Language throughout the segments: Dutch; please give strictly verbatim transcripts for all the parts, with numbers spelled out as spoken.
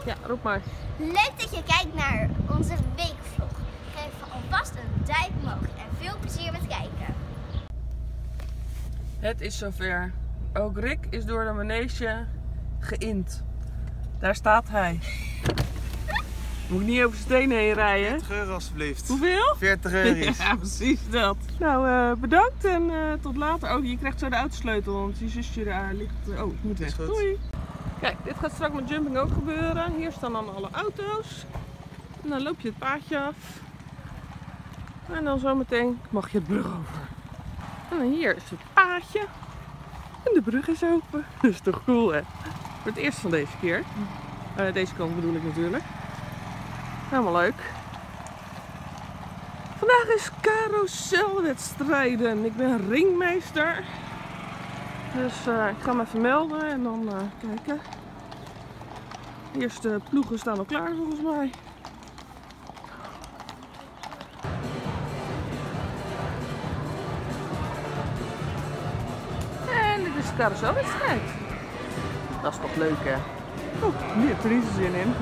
Ja, roep maar. Leuk dat je kijkt naar onze weekvlog. Geef alvast een duimpje omhoog en veel plezier met kijken. Het is zover. Ook Rick is door de manege geïnd. Daar staat hij. Moet ik niet over stenen heen rijden? veertig euro alsjeblieft. Hoeveel? veertig euro. Ja, precies dat. Nou, uh, bedankt en uh, tot later. Oh, je krijgt zo de autosleutel, want je zusje daar ligt. Oh, ik moet weg. Doei. Kijk, dit gaat straks met jumping ook gebeuren. Hier staan dan alle auto's. En dan loop je het paadje af. En dan zometeen mag je het brug over. En dan hier is het paadje. En de brug is open. Dat is toch cool, hè? Voor het eerst van deze keer. Uh, deze kant bedoel ik natuurlijk. Helemaal leuk. Vandaag is carouselwedstrijden. Ik ben ringmeester. Dus uh, ik ga me even melden en dan uh, kijken. De eerste ploegen staan al klaar volgens mij. En dit is de carouselwedstrijd. Dat is toch leuk, hè? Oh, nu heb ik er niet zo zin in.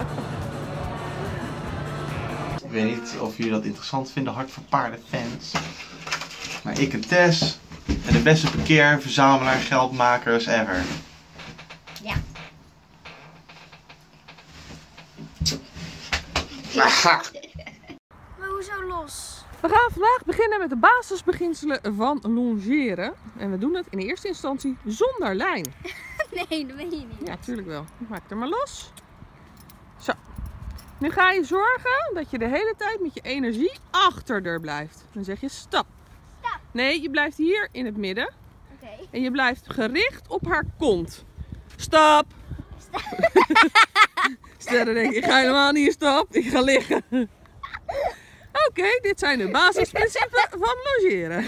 Ik weet niet of jullie dat interessant vinden, Hart voor Paarden fans. Maar ik en Tess en de beste parkeer, verzamelaar, geldmakers ever. Ja. Maar hoezo los? We gaan vandaag beginnen met de basisbeginselen van longeren. En we doen het in eerste instantie zonder lijn. Nee, dat weet je niet. Ja, natuurlijk wel. Maak er maar los. Zo. Nu ga je zorgen dat je de hele tijd met je energie achter er blijft. Dan zeg je stap. Stap. Nee, je blijft hier in het midden. Oké. Okay. En je blijft gericht op haar kont. Stap. Stap. Sterren denken, ik ga helemaal niet in stap. Ik ga liggen. Oké, okay, dit zijn de basisprincipes van logeren.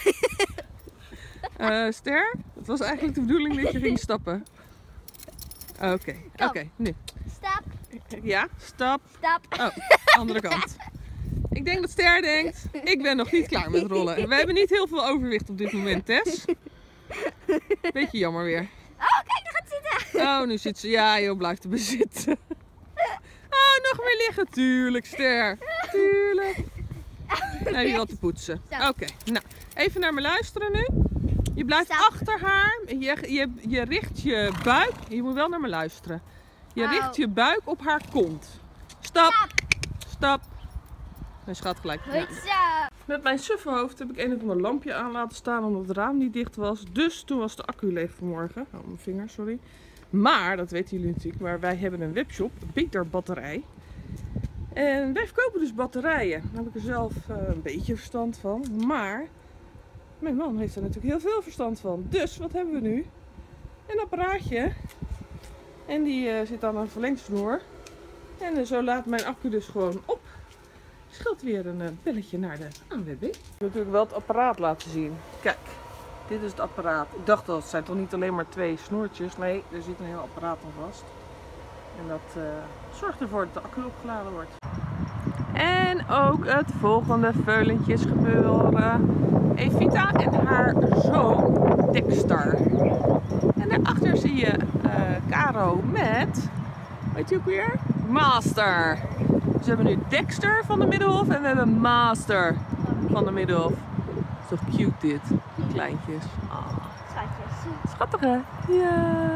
Uh, Ster, het was eigenlijk de bedoeling dat je ging stappen. Oké, okay. oké, okay, nu. Stap. Ja, stap. Stap. Oh, andere kant. Ik denk dat Ster denkt, ik ben nog niet klaar met rollen. We hebben niet heel veel overwicht op dit moment, Tess. Beetje jammer weer. Oh, kijk, daar gaat zitten. Oh, nu zit ze. Ja, joh, blijft er bezitten. Oh, nog meer liggen. Tuurlijk, Ster. Tuurlijk. Dan heb je wat te poetsen. Oké, okay. Nou, even naar me luisteren nu. Je blijft Stop. achter haar. Je, je, je richt je buik. Je moet wel naar me luisteren. Je oh. richt je buik op haar kont. Stap. Stap. Stap. Mijn schat gelijk. Ja. Met mijn sufferhoofd heb ik een of ander lampje aan laten staan omdat het raam niet dicht was. Dus toen was de accu leeg vanmorgen. Oh, mijn vinger, sorry. Maar, dat weten jullie natuurlijk, maar wij hebben een webshop, Beter Batterij. En wij verkopen dus batterijen. Daar heb ik er zelf uh, een beetje verstand van. Maar mijn man heeft er natuurlijk heel veel verstand van. Dus wat hebben we nu? Een apparaatje. En die uh, zit aan een verlengsnoer. En uh, zo laat mijn accu dus gewoon op. Scheelt weer een uh, belletje naar de A N W B. Ik wil natuurlijk wel het apparaat laten zien. Kijk, dit is het apparaat. Ik dacht dat het zijn toch niet alleen maar twee snoertjes. Nee, er zit een heel apparaat aan vast. En dat uh, zorgt ervoor dat de accu opgeladen wordt. En ook het volgende veulentje is gebeuren. Evita en haar zoon Dexter. En daarachter zie je uh, Caro met, weet je ook weer? Master. Dus we hebben nu Dexter van de Middenhof en we hebben Master van de Middenhof. Zo cute dit. Kleintjes. Oh. Schatjes. Schattig hè? Ja.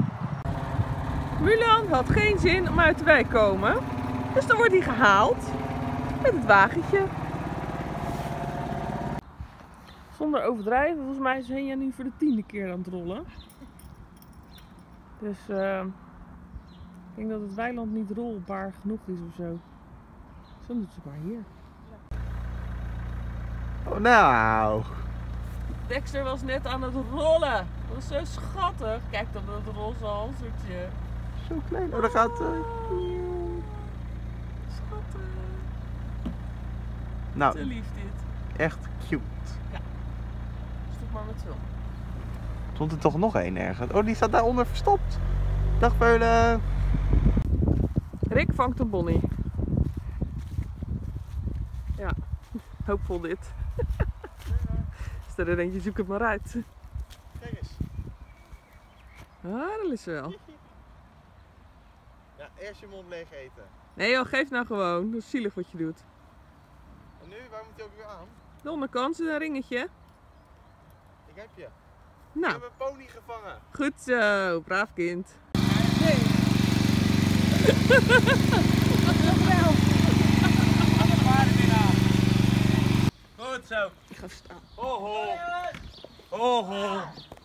Mulan had geen zin om uit de wijk te komen. Dus dan wordt hij gehaald met het wagentje. Zonder overdrijven, volgens mij is Henja nu voor de tiende keer aan het rollen. Dus uh, ik denk dat het weiland niet rolbaar genoeg is of zo. Dus dan doet ze maar hier. Oh nou! Dexter was net aan het rollen. Dat was zo schattig. Kijk dan dat roze halsertje. Zo klein. Oh, daar gaat... Uh... Schattig. Nou, te lief dit. Echt cute. Ja. Stop maar met film. Stond er toch nog één ergens? Oh, die staat daaronder verstopt. Dag Veulen. Rick vangt een bonnie. Ja, hoopvol dit. Stel denk je, zoek het maar uit. Kijk eens. Ah, dat is wel. Ja, Ja, eerst je mond leeg eten. Nee joh, geef nou gewoon. Dat is zielig wat je doet. En nu, waar moet je ook weer aan? De onderkant is een ringetje. Ik heb je. Nou. Ik heb een pony gevangen. Goed zo, braaf kind. Nee. Nog wel. Alle paarden weer aan. Goed zo. Ik ga staan. Ho ho. Ho ho.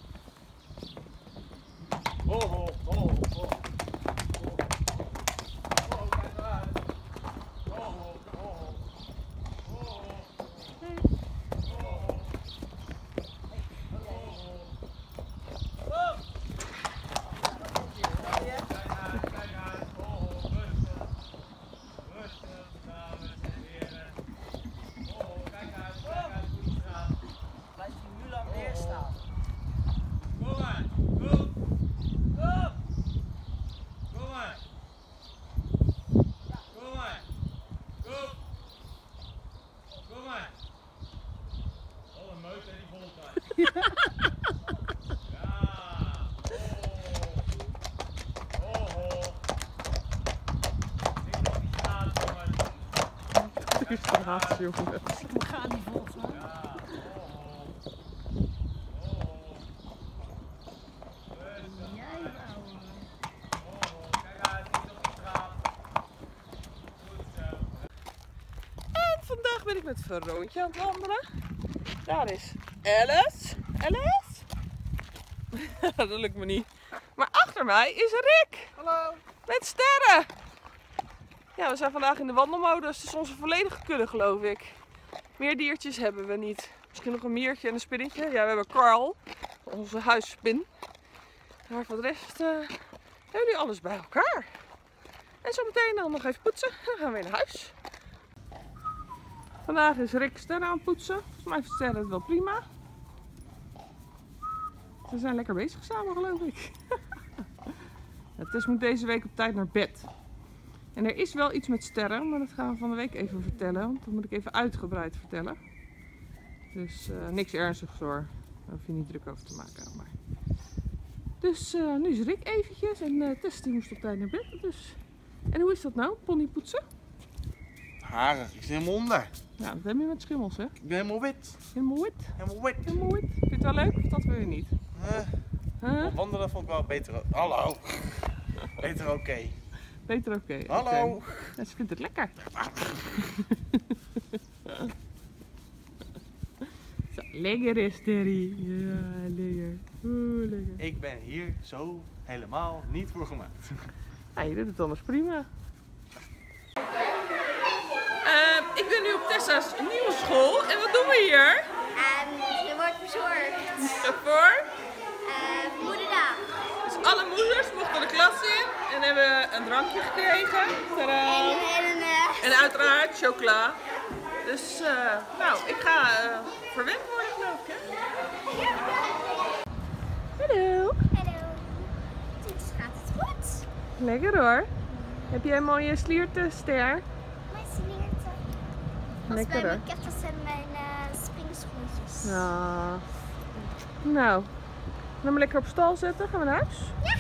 Ho ho. Ho ho. Haat, jongens. We gaan niet volgen. En vandaag ben ik met Veroontje aan het wandelen. Daar is Alice. Alice? Dat lukt me niet. Maar achter mij is Rick. Hallo. Met sterren. Ja, we zijn vandaag in de wandelmodus. Het is onze volledige kudde, geloof ik. Meer diertjes hebben we niet. Misschien nog een miertje en een spinnetje. Ja, we hebben Carl, onze huisspin. Maar voor de rest uh, hebben we nu alles bij elkaar. En zo meteen dan nog even poetsen. En dan gaan we weer naar huis. Vandaag is Rick sterren aan het poetsen. Volgens mij vindt sterren het wel prima. Ze zijn lekker bezig samen, geloof ik. Tess moet deze week op tijd naar bed. En er is wel iets met sterren, maar dat gaan we van de week even vertellen. Want dat moet ik even uitgebreid vertellen. Dus uh, niks ernstigs hoor. Daar hoef je niet druk over te maken. Maar. Dus uh, nu is Rick eventjes en uh, Tess die moest op tijd naar bed. Dus. En hoe is dat nou, pony poetsen? Harig, ik zit helemaal onder. Ja, dat heb je met schimmels hè? Ik ben helemaal wit. Helemaal wit. Helemaal wit. Helemaal wit. Vind je het wel leuk of dat wil je niet? Uh, Huh? Wandelen vond ik wel beter. Hallo. Beter oké. Okay. Beter oké. Okay. Hallo. Okay. Ja, ze vindt het lekker. Zo, lekker is Terry. Ja, lekker. Oeh, lekker. Ik ben hier zo helemaal niet voor gemaakt. Ja, je doet het anders prima. Uh, ik ben nu op Tessa's nieuwe school. En wat doen we hier? Um, er wordt bezorgd. Voor? Uh, moederdag. Dus alle moeders mochten de klas in en hebben een drankje gekregen. Tadaa. En, en, uh... en uiteraard chocola. Dus, uh, nou, ik ga uh, verwend worden, geloof ik, hè? Hallo. Hallo. Dit gaat het goed. Lekker hoor. Heb jij een mooie slierten, Ster? Mijn slierten. Als Lekker bij hoor. mijn kettels en mijn uh, springschoentjes. Ja. Nou, dan maar lekker op stal zetten. Gaan we naar huis? Ja.